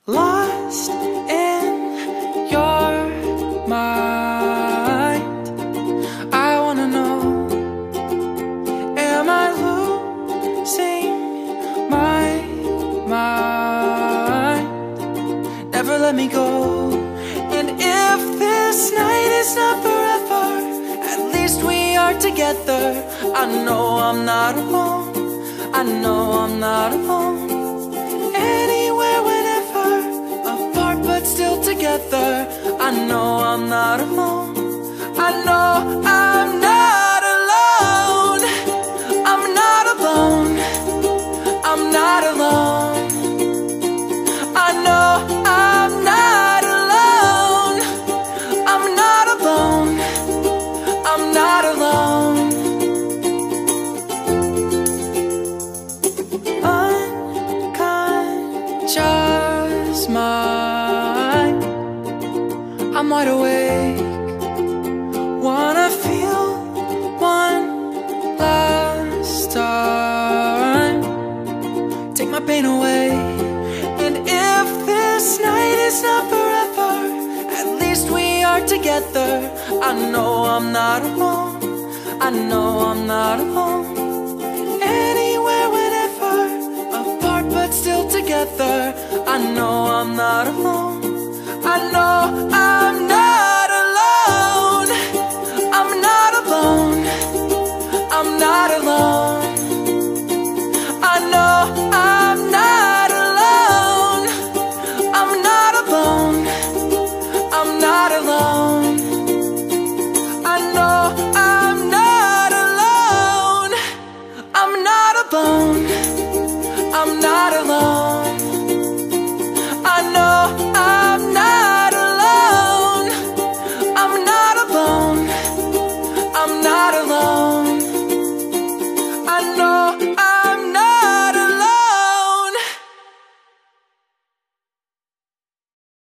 Lost in your mind, I wanna know, am I losing my mind? Never let me go. And if this night is not forever, at least we are together. I know I'm not alone, I know I'm not alone. Anywhere, whenever, apart but still together. I know I'm not alone, I know I'm not alone. I'm not alone, I'm not alone. I know I'm not alone, I'm not alone, I'm not alone. Unconscious mind, I'm wide awake, wanna feel one last time. Take my pain away. And if this night is not forever, at least we are together. I know I'm not alone, I know I'm not alone. Anywhere, whenever, apart but still together. I know I'm not alone, I know I'm not alone. I'm not alone, I'm not alone. I know I'm not alone, I'm not alone, I'm not alone. I know I'm not alone, I'm not alone, I'm not alone. I know I'm not alone, I'm not alone, I'm not alone. I know